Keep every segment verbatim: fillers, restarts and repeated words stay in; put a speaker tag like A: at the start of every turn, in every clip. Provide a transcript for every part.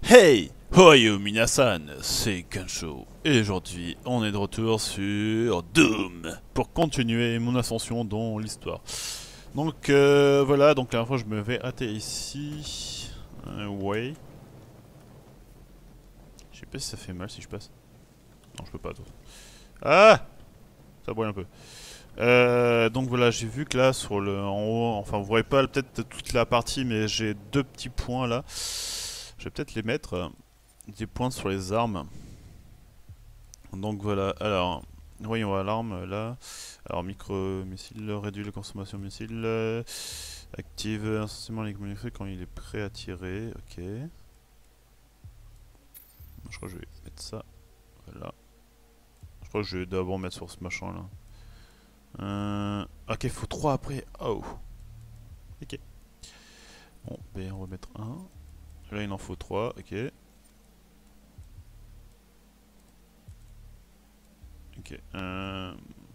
A: Hey! Hoyo minasan, c'est Kensho. Et aujourd'hui, on est de retour sur Doom pour continuer mon ascension dans l'histoire. Donc euh, voilà, donc la dernière fois je me vais hâter ici. Euh, ouais. Je sais pas si ça fait mal si je passe. Non, je peux pas. Toi. Ah! Ça brûle un peu. Euh, donc voilà, j'ai vu que là sur le en haut, enfin vous voyez pas peut-être toute la partie, mais j'ai deux petits points là. Je vais peut-être les mettre. euh, Des points sur les armes. Donc voilà, alors, voyons l'arme là. Alors, micro-missile, réduit la consommation de missiles. euh, active incessamment les communications quand il est prêt à tirer. Ok. Je crois que je vais mettre ça. Voilà. Je crois que je vais d'abord mettre sur ce machin là. Euh, ok, il faut trois après. Oh. Ok. Bon, ben on va mettre un. Là, il en faut trois. Ok. Ok. Euh...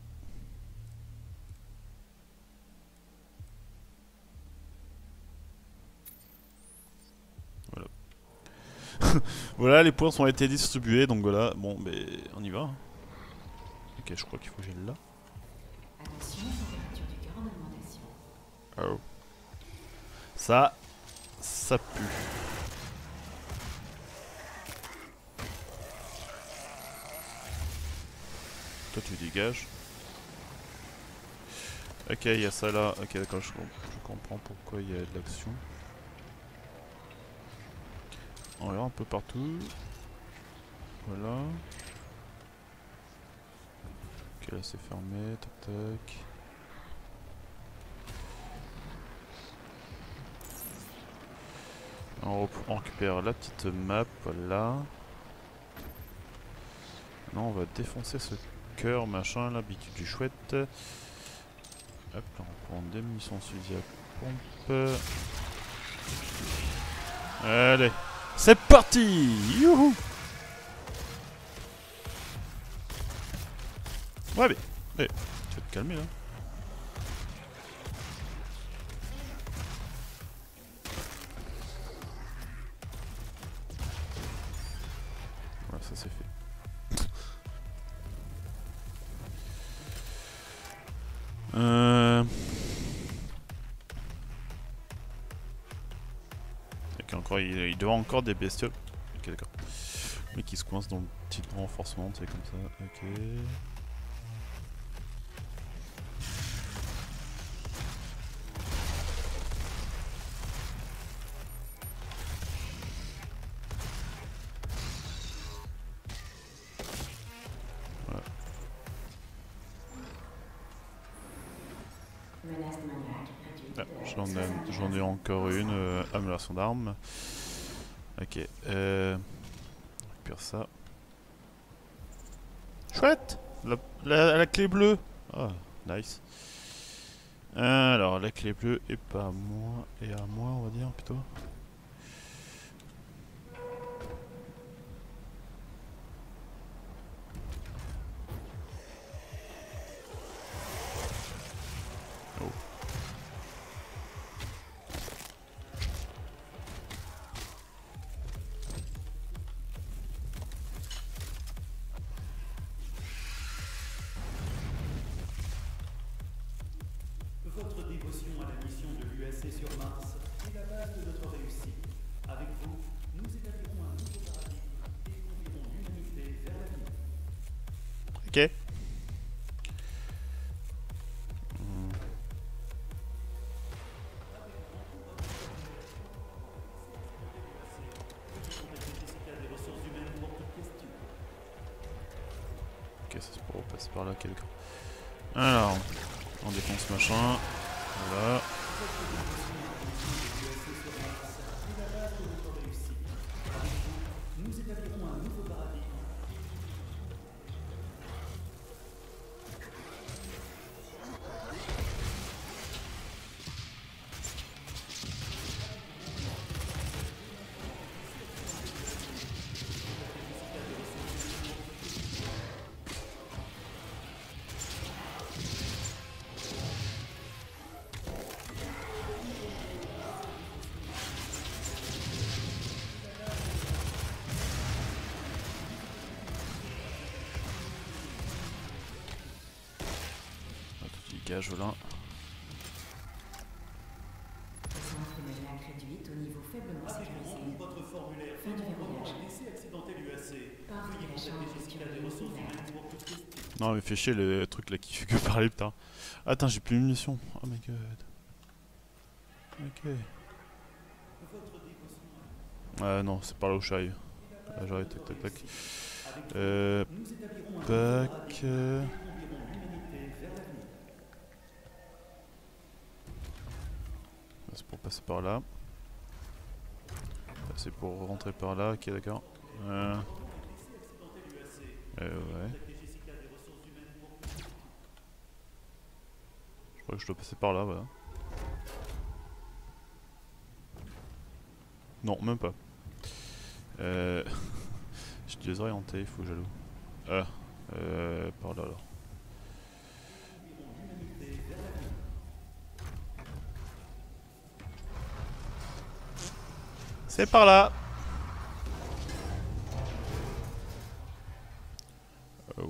A: Voilà. Voilà, les points ont été distribués, donc voilà. Bon, ben on y va. Hein. Ok, je crois qu'il faut que j'aille là.
B: Attention, température du cœur en augmentation.
A: Oh. Ça, ça pue. Toi, tu dégages. Ok, il y a ça là. Ok, d'accord, je, je comprends pourquoi il y a de l'action. On regarde un peu partout. Voilà. Ok, là c'est fermé. Tac, tac. On, on récupère la petite map, voilà. Maintenant, on va défoncer ce cœur, machin, l'habitude du chouette. Hop, là, on prend des munitions fusil à pompe. Allez, c'est parti! Youhou! Ouais, mais, mais, tu vas te calmer là. Voilà, ça c'est fait. Euh... Ok, encore, il, il doit encore des bestioles. Ok, d'accord. Mais qui se coince dans le petit renforcement, c'est comme ça. Ok. Voilà.
B: Menace démoniaque réduite.
A: Ah, j'en ai, j'en ai encore une. Euh, amélioration d'armes. Ok. Euh, on récupère ça. Chouette! La, la, la clé bleue! Ah, nice. Alors, la clé bleue est pas à moi, et à moi, on va dire plutôt. Oh.
C: Votre dévotion à la mission de l'U S C sur Mars est la base de notre réussite. Avec vous, nous établirons un nouveau paradigme et conduirons l'humanité vers l'avenir.
A: Ok. Hmm.
C: Des ressources humaines pour toute question.
A: Ok, ça se pourra passer par là, quelqu'un. Alors, on défonce machin. Voilà.
C: Nous établirons un nouveau paradigme.
A: verrouillage, voilà.
B: Présence de lac réduite au niveau faiblement
C: Avez-vous
B: sécurisé.
C: rempli votre formulaire
B: Fin du
C: Pendant
B: verrouillage.
C: un décès accidentel U A C.
B: Porte de
C: Veuillez
B: la chambre
C: contacter Jessica des ressources
B: ouverte.
C: humaines pour toute question.
A: Non mais fait chier le truc là qui fait que parler putain. Attends j'ai plus de munitions. Oh my god. Ok.
C: Votre dévotion
A: Ah non c'est par là où je suis arrivé. Ah, j'arrête tac tac tac.
C: avec vous,
A: Euh...
C: nous établirons un nouveau
A: Pack...
C: paradigme
A: euh,
C: et conduirons l'humanité vers l'avenir.
A: C'est pour passer par là. C'est pour rentrer par là, ok d'accord. Euh... Euh, ouais. Je crois que je dois passer par là, voilà. Non, même pas. Euh... Je suis désorienté, il faut que j'alloue. Ah, euh... par là alors. C'est par là. Oh.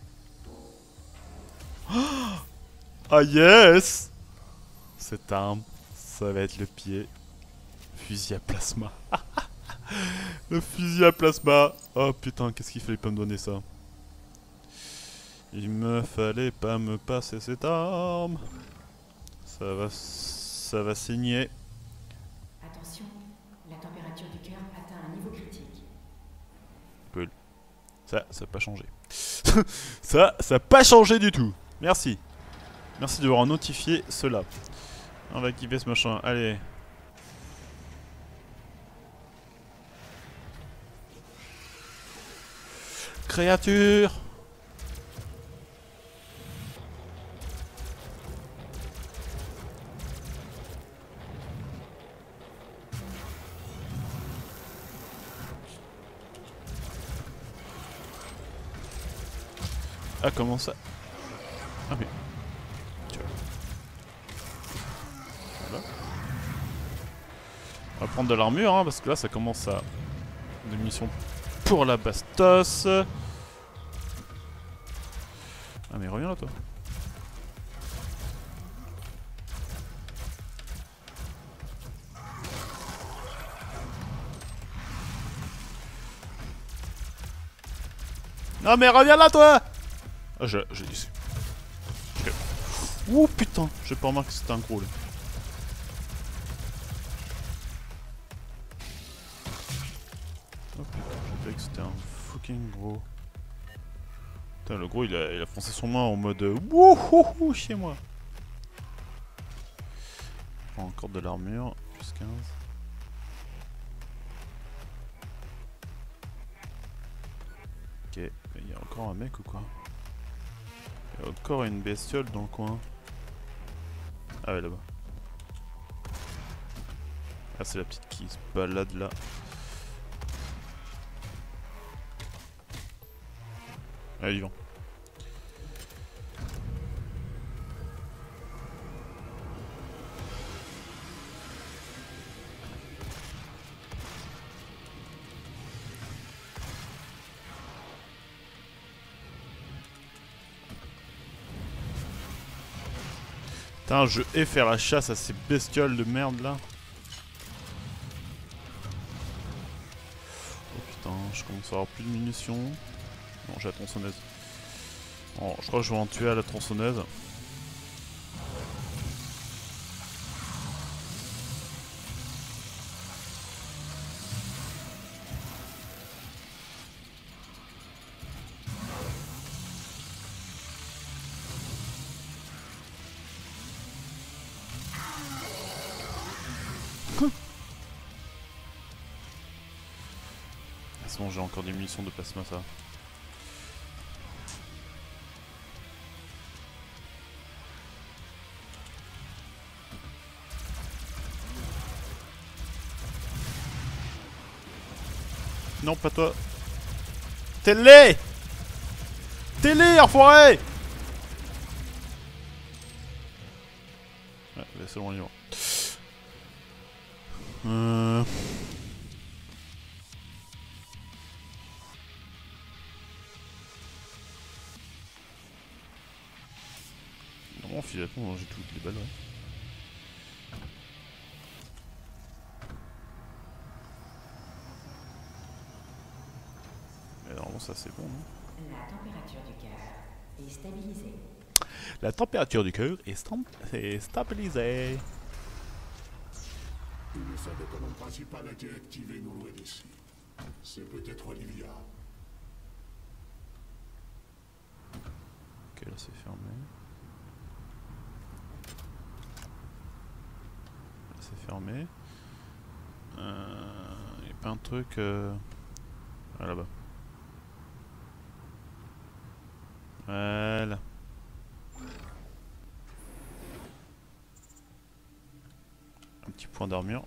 A: Ah yes. Cette arme, ça va être le pied. Fusil à plasma. Le fusil à plasma. Oh putain, qu'est-ce qu'il fallait pas me donner ça. Il me fallait pas me passer cette arme. Ça va, ça va saigner.
B: Attention, la température du cœur atteint un niveau critique.
A: Ça, ça n'a pas changé. Ça, ça n'a pas changé du tout. Merci. Merci de m'avoir notifié cela. On va activer ce machin. Allez. Créature. Ah, comment ça? Ah oui. Tu vois. Voilà. On va prendre de l'armure, hein, parce que là, ça commence à... Des missions pour la bastos. Ah, mais reviens là, toi. Non, mais reviens là, toi. Ah, j'ai dit. Okay. Ouh putain, j'ai pas remarqué que c'était un gros là. Oh putain, j'ai fait que c'était un fucking gros. Putain, le gros il a, il a foncé son main en mode wouhouhou chez moi. Je prends encore de l'armure, plus quinze. Ok, mais il y a encore un mec ou quoi? Il y a encore une bestiole dans le coin. Ah ouais, là-bas. Ah, c'est la petite qui se balade là. Allez, vivant. Putain, je hais faire la chasse à ces bestioles de merde là. Oh putain, je commence à avoir plus de munitions. Non, j'ai la tronçonneuse. Bon, je crois que je vais en tuer à la tronçonneuse. C'est bon, j'ai encore des munitions de plasma, ça. Non, pas toi. Télé Télé, enfoiré. Ouais, c'est bon, libre. Euh... fusil à pompe, non, j'ai toutes les balles, ouais. Mais normalement ça c'est bon, non?
B: La température du cœur est stabilisée.
A: La température du cœur est, stam est stabilisée.
D: Une salle de commande principale a été activée non loin d'ici. C'est peut-être Olivia.
A: Ok, là c'est fermé. Là c'est fermé. Euh, y a pas un truc... Euh... Ah, là-bas. Voilà. Un petit point d'armure.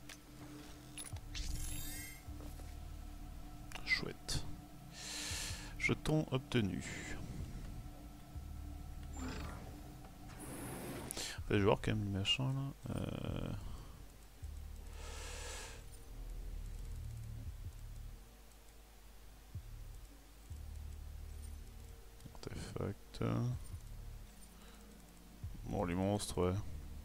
A: Chouette. Jeton obtenu. Je vais voir quand même le machin là. Euh... Artefact. Bon, les monstres, ouais.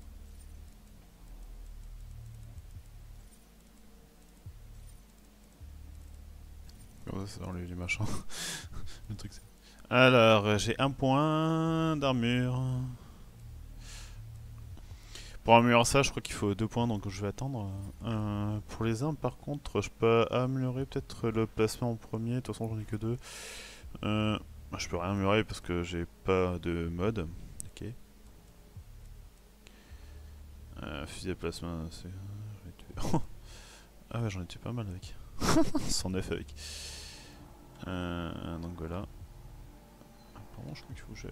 A: Comment ça, ça enlève les machins. Le truc, c'est... Alors, j'ai un point d'armure. Pour améliorer ça, je crois qu'il faut deux points, donc je vais attendre. Euh, pour les armes, par contre, je peux améliorer peut-être le placement en premier. De toute façon, j'en ai que deux. Euh, je peux rien améliorer parce que j'ai pas de mode. Ok. Euh, fusil à plasma, c'est... Ah ouais, j'en ai tué pas mal avec. cent neuf avec. Euh, donc voilà. Apparemment, je crois qu'il faut que j'ai...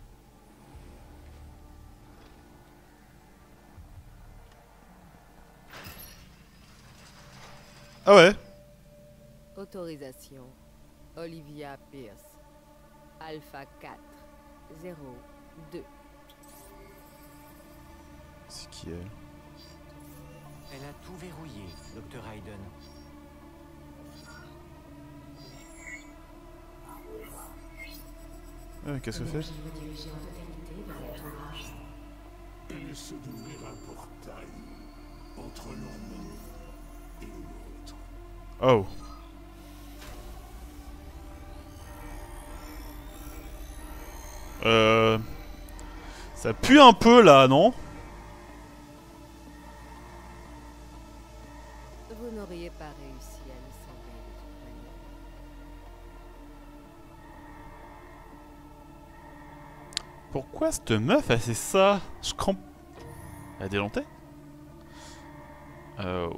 A: Ah ouais.
E: Autorisation. Olivia Pierce. Alpha quatre zéro deux.
A: C'est qui elle?
F: Elle a tout verrouillé, docteur Hayden.
A: Euh, Qu'est-ce que fait?
B: L'énergie redirigée en totalité vers la tour H.
D: Elle essaie d'ouvrir un portail entre leur monde et le nôtre.
A: Oh. Euh... Ça pue un peu là, non?
E: Vous n'auriez pas réussi à le sauver de toute manière.
A: Pourquoi cette meuf elle fait ça? Je comprends... Elle a des lentilles? Oh.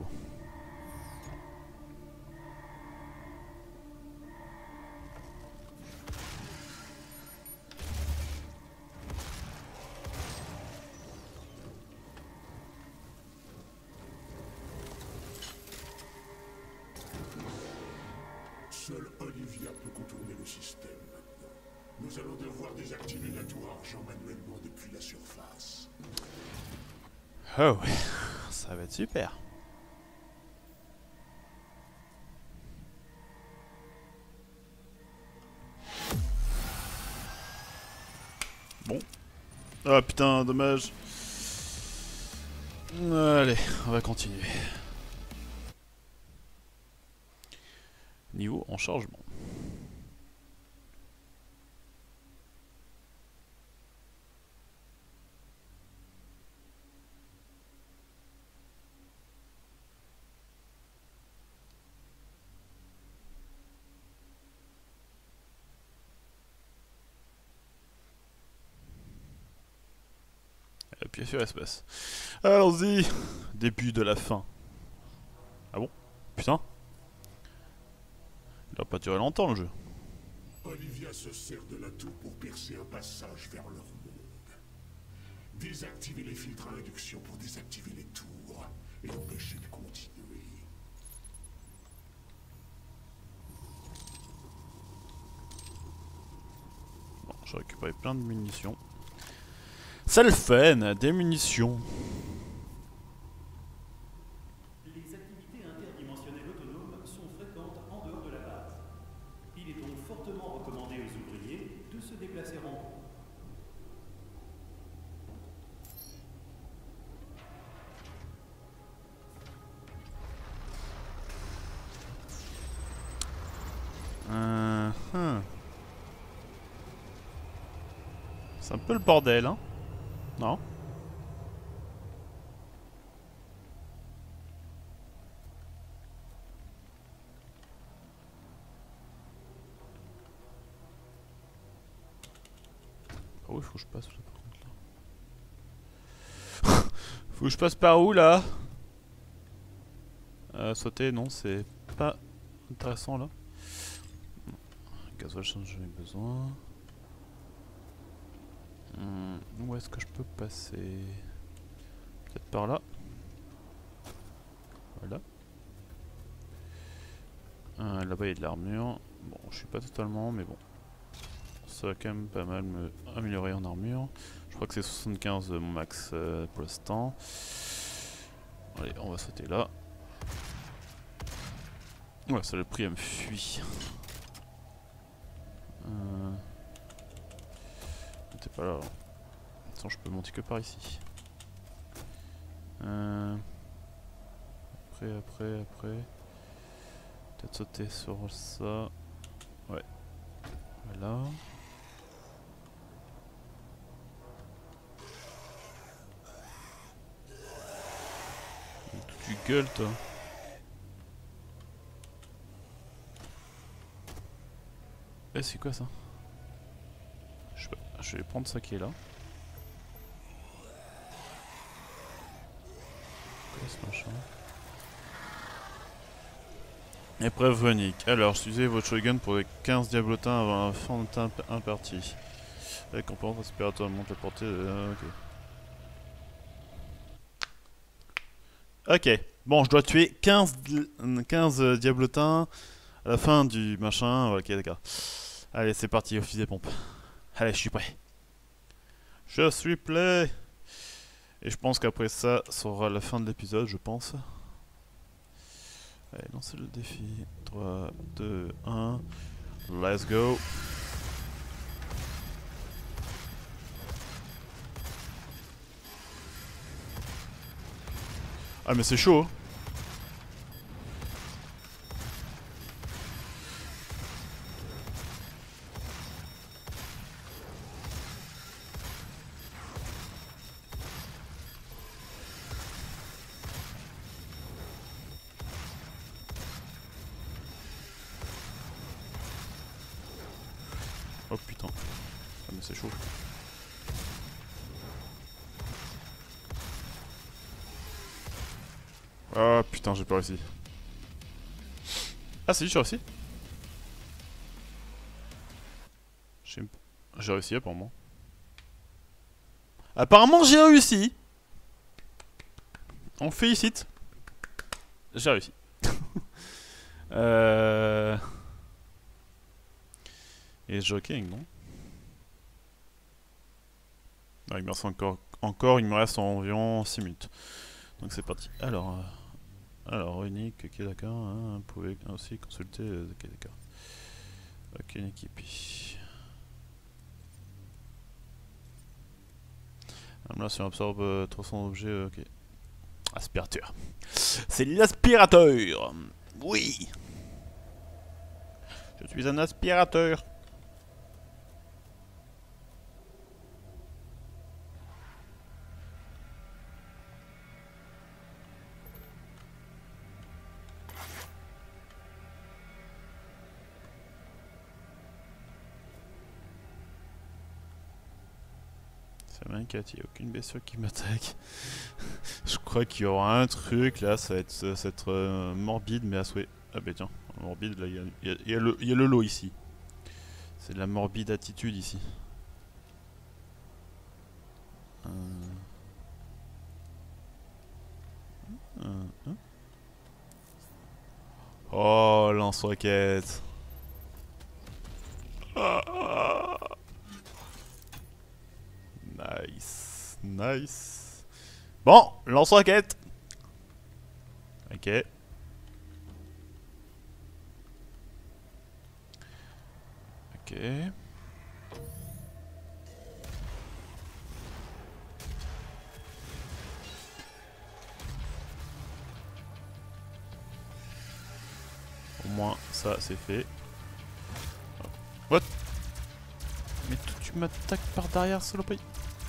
D: Seule Olivia peut contourner le système maintenant. Nous allons devoir désactiver la tour argent manuellement depuis la surface.
A: Oh, ça va être super. Bon. Ah putain, dommage. Allez, on va continuer. Niveau en chargement. Et puis sur espace. Allons-y. Début de la fin. Ah bon? Putain. Il va pas durer longtemps le jeu.
D: Olivia se sert de la tour pour percer un passage vers leur monde. Désactiver les filtres à induction pour désactiver les tours et empêcher de continuer.
A: Bon, j'ai récupéré plein de munitions. C'est le fun, des munitions.
C: Les activités interdimensionnelles autonomes sont fréquentes en dehors de la base. Il est donc fortement recommandé aux ouvriers de se déplacer en groupe.
A: C'est un peu le bordel, hein? Non? Ah oui, faut que je passe là par contre là. Faut que je passe par où là? Euh, sauter, non, c'est pas intéressant là. Gasoil, j'en ai besoin. Hum, où est-ce que je peux passer? Peut-être par là. Voilà. Euh, Là-bas il y a de l'armure. Bon, je suis pas totalement, mais bon. Ça va quand même pas mal me améliorer en armure. Je crois que c'est soixante-quinze mon max euh, pour l'instant. Allez, on va sauter là. Ouais, ça le prix, elle me fuit. Euh... T'es pas là. Alors. Attends, je peux monter que par ici. Euh... Après, après, après. Peut-être sauter sur ça. Ouais. Voilà. Tu gueules, toi. Eh, c'est quoi ça? je, je vais prendre ça qui est là. Quoi ce machin? Épreuve unique. Alors, utilisez votre shotgun pour les quinze diablotins avant la fin de impartie. Récompense aspirateur monte la portée. Euh, ok. Ok. Bon, je dois tuer quinze, quinze diablotins à la fin du machin. Ok, d'accord. Allez, c'est parti, office des pompes. Allez, je suis prêt. Je suis prêt. Et je pense qu'après ça, ça sera la fin de l'épisode, je pense. Allez, lancez le défi. trois, deux, un. Let's go. Ah mais c'est chaud hein. Oh putain. Ah mais c'est chaud. Ah putain, j'ai pas réussi. Ah si, j'ai réussi. J'ai réussi apparemment. Apparemment j'ai réussi. On félicite. J'ai réussi. euh... Et joking, non? Ah, il me reste encore, encore, il me reste environ six minutes. Donc c'est parti. Alors, euh, alors unique, ok d'accord. Hein, vous pouvez aussi consulter. Euh, ok d'accord. Ok une équipe. Là si on absorbe euh, trois cents objets, euh, ok. Aspirateur. C'est l'aspirateur. Oui. Je suis un aspirateur. Ça m'inquiète, il n'y a aucune blessure qui m'attaque. Je crois qu'il y aura un truc là, ça va être, ça va être euh, morbide mais à souhait. Ah bah tiens, morbide là, il y a, y, a, y, a le, y a le lot ici. C'est de la morbide attitude ici. Euh... Euh, hein oh, lance-roquette. Ah, ah. Nice, nice. Bon, lance-roquette. Ok. Ok. Au moins, ça c'est fait. What? Mais tu qui m'attaque par derrière, saloperie.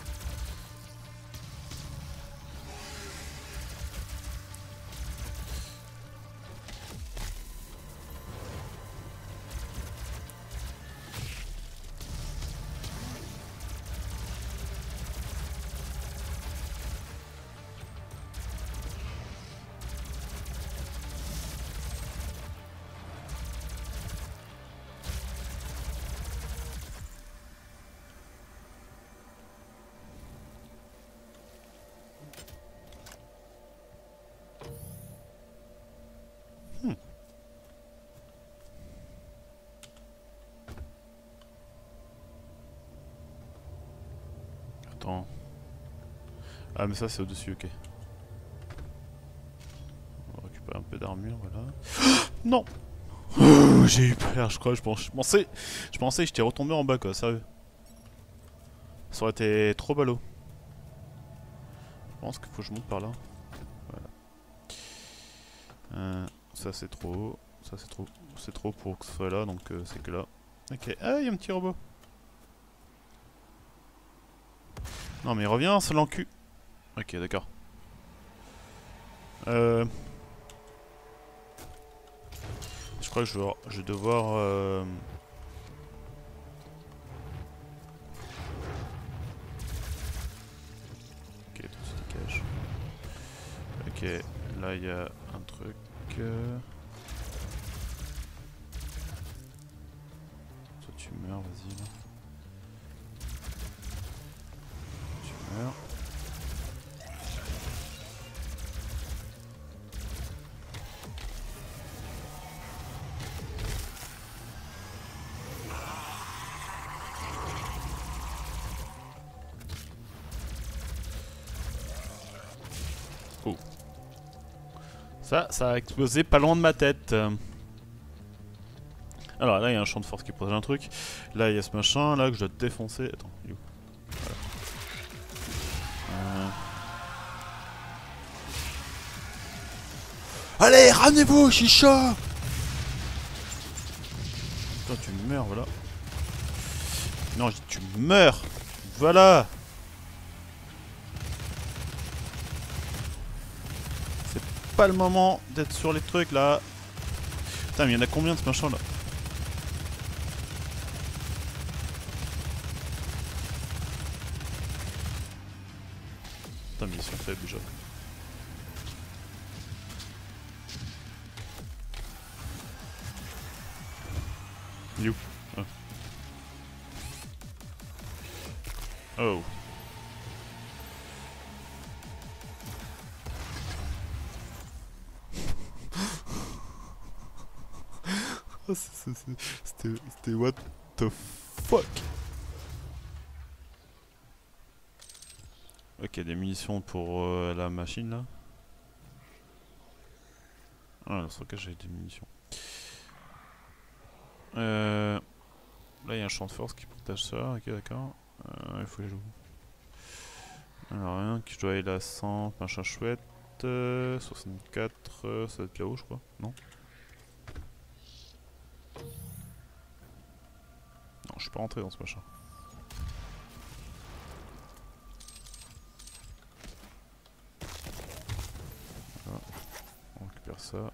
A: Attends. Ah mais ça c'est au-dessus, ok. On va récupérer un peu d'armure, voilà. Non. J'ai eu peur, je crois, je pensais, je pensais, je pensais que j'étais retombé en bas quoi, sérieux. Ça aurait été trop ballot. Je pense qu'il faut que je monte par là. Voilà. Euh, ça c'est trop haut, ça c'est trop, c'est trop pour que ce soit là, donc euh, c'est que là. Ok, ah il y a un petit robot. Non mais reviens, c'est l'encu. Ok, d'accord. Euh... Je crois que je vais, je vais devoir... Euh... Ok, tout se cache. Ok, là il y a un truc... Euh... Toi tu meurs, vas-y là. Tu meurs. Oh. Ça, ça a explosé pas loin de ma tête. Alors là il y a un champ de force qui protège un truc. Là il y a ce machin là que je dois défoncer. Attends, il est où? Voilà. Euh... Allez, ramenez-vous, chicha! Toi tu meurs, voilà. Non, je dis tu meurs! Voilà! C'est pas le moment d'être sur les trucs là. Putain, mais il y en a combien de ce machin là? Putain, mais ils sont faibles déjà. You. Oh. Oh. Oh c'était what the fuck. Ok, des munitions pour euh, la machine là. Ah, dans ce cas j'ai des munitions. Euh, là il y a un champ de force qui protège ça, ok d'accord. Euh, il faut que je joue. Alors rien que je dois aller là cent, machin chouette. Euh, soixante-quatre, euh, ça doit être là-haut je crois, non? Non, je suis pas rentré dans ce machin. Voilà. On récupère ça.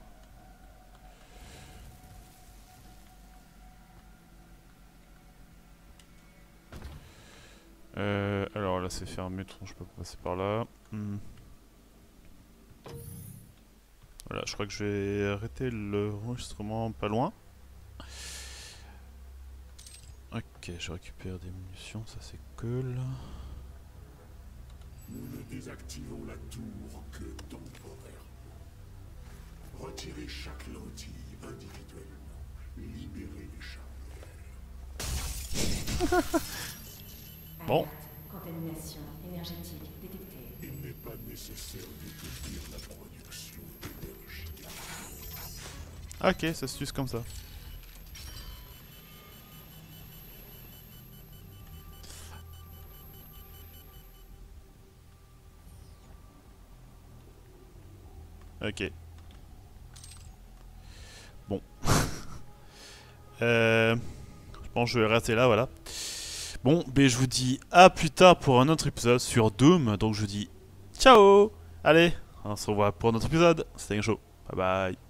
A: Euh, alors là c'est fermé, je peux pas passer par là. Hmm. Voilà, je crois que je vais arrêter l'enregistrement pas loin. Ok, je récupère des munitions, ça c'est cool.
D: Nous ne désactivons la tour que temporairement. Retirez chaque lentille individuellement. Libérez les charnières.
A: Bon.
B: Alerte. Contamination énergétique détectée.
D: Il n'est pas nécessaire d'établir la production d'énergie.
A: Ok, ça se use comme ça. Ok. Bon. euh, je pense que je vais rester là, voilà. Bon, ben je vous dis à plus tard pour un autre épisode sur Doom. Donc je vous dis ciao. Allez, on se revoit pour un autre épisode. C'était un show. Bye bye.